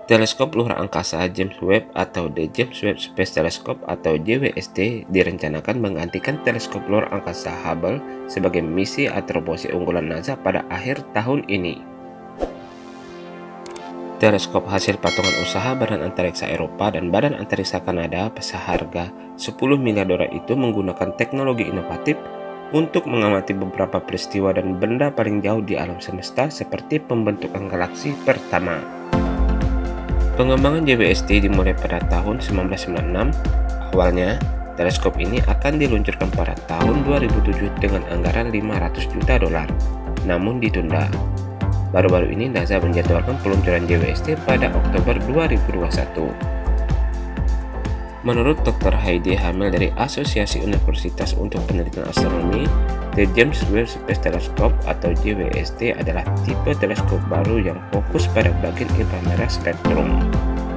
Teleskop luar angkasa James Webb atau The James Webb Space Telescope atau JWST direncanakan menggantikan teleskop luar angkasa Hubble sebagai misi atrobosi unggulan NASA pada akhir tahun ini. Teleskop hasil patungan usaha Badan Antariksa Eropa dan Badan Antariksa Kanada seharga 10 miliar dolar itu menggunakan teknologi inovatif untuk mengamati beberapa peristiwa dan benda paling jauh di alam semesta seperti pembentukan galaksi pertama. Pengembangan JWST dimulai pada tahun 1996. Awalnya, teleskop ini akan diluncurkan pada tahun 2007 dengan anggaran 500 juta dolar, namun ditunda. Baru-baru ini NASA menjadwalkan peluncuran JWST pada Oktober 2021. Menurut Dr. Heidi Hamel dari Asosiasi Universitas untuk Penelitian Astronomi, The James Webb Space Telescope atau JWST adalah tipe teleskop baru yang fokus pada bagian inframerah spektrum.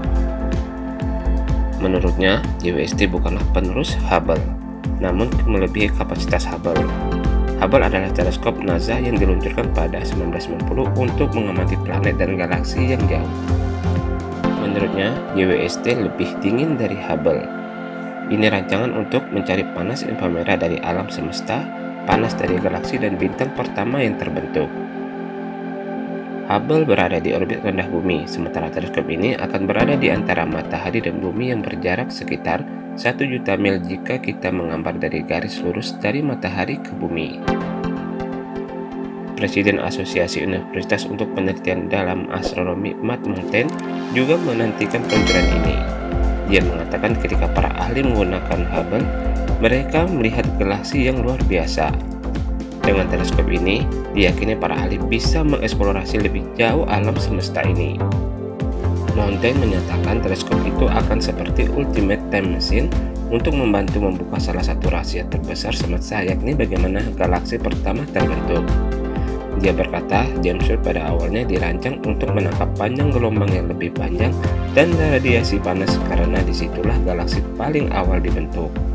Menurutnya, JWST bukanlah penerus Hubble, namun melebihi kapasitas Hubble. Hubble adalah teleskop NASA yang diluncurkan pada 1990 untuk mengamati planet dan galaksi yang jauh. Menurutnya, JWST lebih dingin dari Hubble. Ini rancangan untuk mencari panas inframerah dari alam semesta, panas dari galaksi dan bintang pertama yang terbentuk. Hubble berada di orbit rendah bumi, sementara teleskop ini akan berada di antara matahari dan bumi yang berjarak sekitar 1 juta mil jika kita menggambar dari garis lurus dari matahari ke bumi. Presiden Asosiasi Universitas untuk Penelitian dalam Astronomi Matt Montagne juga menantikan peluncuran ini. Dia mengatakan ketika para ahli menggunakan Hubble, mereka melihat galaksi yang luar biasa. Dengan teleskop ini, diyakini para ahli bisa mengeksplorasi lebih jauh alam semesta ini. Montagne menyatakan teleskop itu akan seperti ultimate time machine untuk membantu membuka salah satu rahasia terbesar semesta, yakni bagaimana galaksi pertama terbentuk. Dia berkata, James Webb pada awalnya dirancang untuk menangkap panjang gelombang yang lebih panjang dan radiasi panas karena disitulah galaksi paling awal dibentuk.